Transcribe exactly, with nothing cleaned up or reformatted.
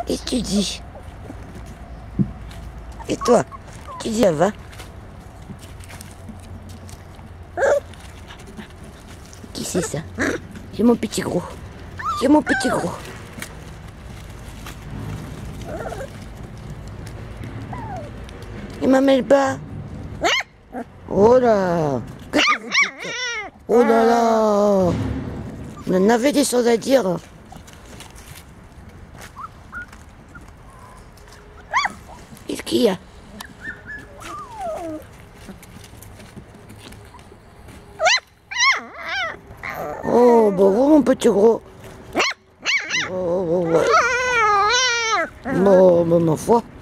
Et tu dis? Et toi, tu dis, ça va? Qui c'est ça? C'est mon petit gros. C'est mon petit gros. Il m'amène pas. Oh là! Qu'est-ce que vous dites? Oh là là! On en avait des choses à dire. Qu'est-ce qu'il y a? Oh, bah vous, mon petit gros. Oh, oh, ouais. Bon, bah, ma foi.